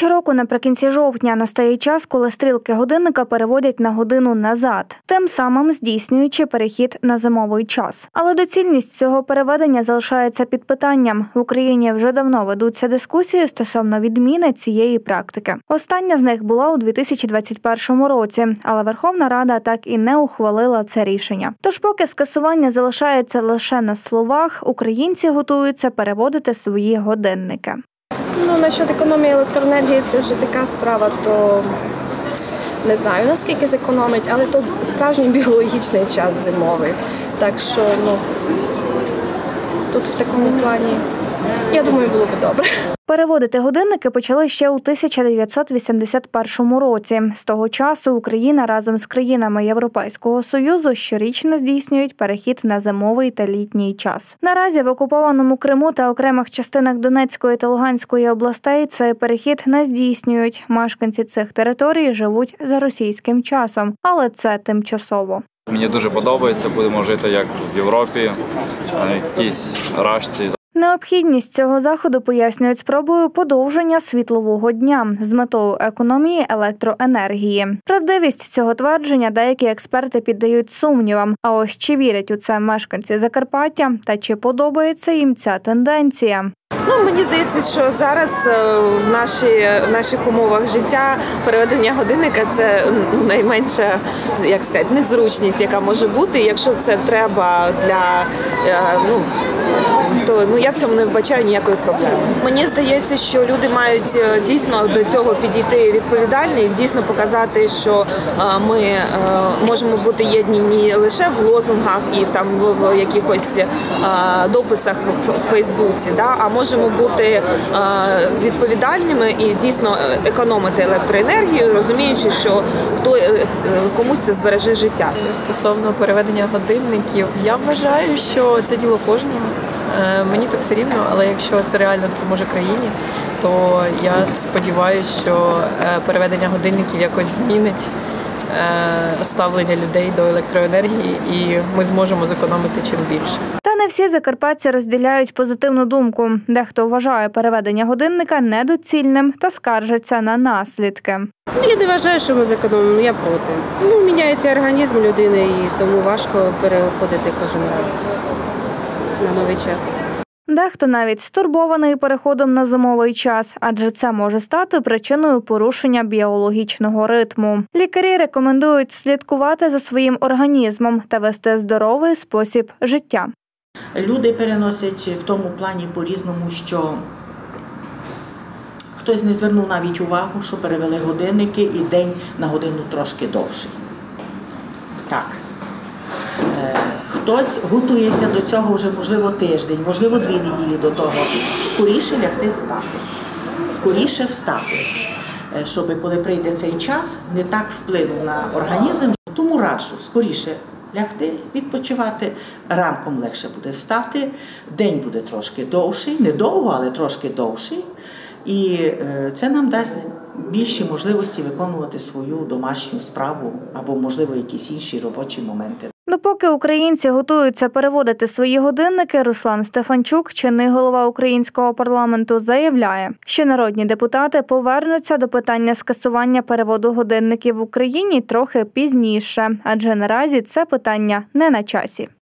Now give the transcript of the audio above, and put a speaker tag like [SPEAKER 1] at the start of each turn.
[SPEAKER 1] Щороку наприкінці жовтня настає час, коли стрілки годинника переводять на годину назад, тим самим здійснюючи перехід на зимовий час. Але доцільність цього переведення залишається під питанням. В Україні вже давно ведуться дискусії стосовно відміни цієї практики. Остання з них була у 2021 році, але Верховна Рада так і не ухвалила це рішення. Тож поки скасування залишається лише на словах, українці готуються переводити свої годинники.
[SPEAKER 2] Насчет економії електроенергії це вже така справа, то не знаю, наскільки зекономить, але то справжній біологічний час зимовий. Так що, тут в такому плані, я думаю, було б добре.
[SPEAKER 1] Переводити годинники почали ще у 1981 році. З того часу Україна разом з країнами Європейського Союзу щорічно здійснюють перехід на зимовий та літній час. Наразі в окупованому Криму та окремих частинах Донецької та Луганської областей цей перехід не здійснюють. Мешканці цих територій живуть за російським часом, але це тимчасово.
[SPEAKER 3] Мені дуже подобається, будемо жити як в Європі, на якійсь рашці.
[SPEAKER 1] Необхідність цього заходу пояснюють спробою подовження світлового дня з метою економії електроенергії. Правдивість цього твердження деякі експерти піддають сумнівам. А ось чи вірять у це мешканці Закарпаття та чи подобається їм ця тенденція?
[SPEAKER 4] Мені здається, що зараз в наших умовах життя переведення годинника – це найменша, незручність, яка може бути. Якщо це треба то я в цьому не вбачаю ніякої проблеми. Мені здається, що люди мають дійсно до цього підійти відповідально і дійсно показати, що ми можемо бути єдні не лише в лозунгах і в якихось дописах в Фейсбуці, а можемо бути відповідальними і дійсно економити електроенергію, розуміючи, що комусь це збереже життя.
[SPEAKER 5] Стосовно переведення годинників, я вважаю, що це діло кожного. Мені то все рівно, але якщо це реально допоможе країні, то я сподіваюся, що переведення годинників якось змінить ставлення людей до електроенергії і ми зможемо зекономити чим більше.
[SPEAKER 1] Та не всі закарпатці розділяють позитивну думку. Дехто вважає переведення годинника недоцільним та скаржиться на наслідки.
[SPEAKER 6] Я не вважаю, що ми зекономимо, я проти. Міняється організм людини і тому важко переходити кожен раз на новий час.
[SPEAKER 1] Дехто навіть стурбований переходом на зимовий час, адже це може стати причиною порушення біологічного ритму. Лікарі рекомендують слідкувати за своїм організмом та вести здоровий спосіб життя.
[SPEAKER 7] Люди переносять в тому плані по-різному, що хтось не звернув навіть увагу, що перевели годинники і день на годину трошки довший. Так. Хтось готується до цього вже, можливо, тиждень, можливо, 2 неділі до того. Скоріше лягти спати, скоріше встати, щоб коли прийде цей час, не так вплинув на організм. Тому раджу скоріше лягти, відпочивати, ранком легше буде встати, день буде трошки довший, не довго, але трошки довший. І це нам дасть більші можливості виконувати свою домашню справу або, можливо, якісь інші робочі моменти.
[SPEAKER 1] Допоки українці готуються переводити свої годинники, Руслан Стефанчук, чинний голова українського парламенту, заявляє, що народні депутати повернуться до питання скасування переводу годинників в Україні трохи пізніше, адже наразі це питання не на часі.